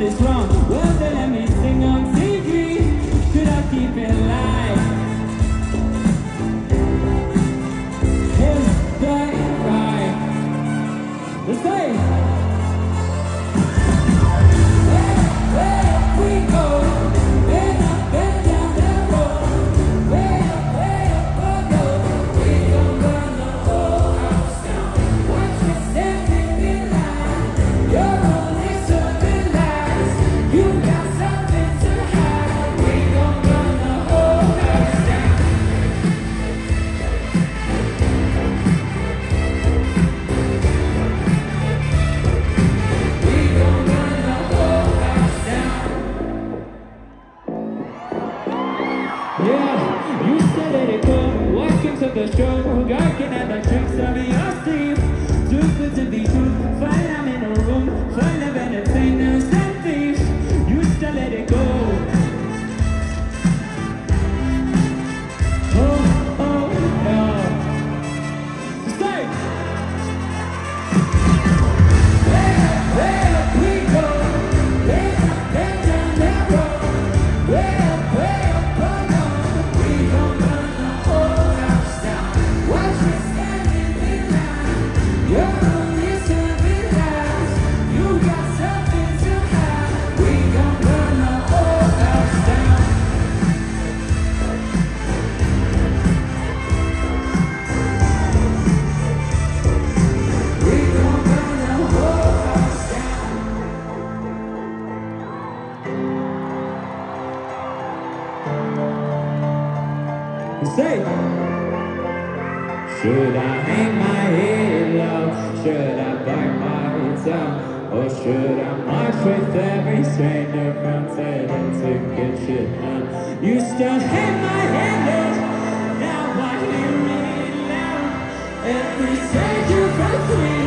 is wrong. Well, then let me sing on TV. Should I keep it live? Is that right? Let's say, where we go, and up and down that road, way up above, we gon' burn the whole house down. Watch me standing in line, you're only serving lies. You got something to hide, we gon' burn the whole house down. We gon' burn the whole house down. Yeah, you said let it go. Welcome to the show. God can have the tricks of your sleeve. Too good to be true. Fine, I'm in a room full of entertainers and thieves. You still let it go. Oh, oh, no. Stay. Where we go, way up and down that road, way up above, we gon' burn the whole house down. Watch me standing in line, you're only serving lies. You got something to hide, we gon' burn the whole house down. We gon' burn the whole house down. Say, should I hang my head low? Should I bite my tongue? Or should I march with every stranger from town to get shit done? You still hang my head low. Now I hear it loud. Every stranger from